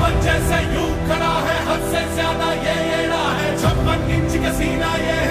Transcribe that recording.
जैसे यूं खड़ा है, हद से ज्यादा ये एड़ा है, 56 इंच का सीना ये है।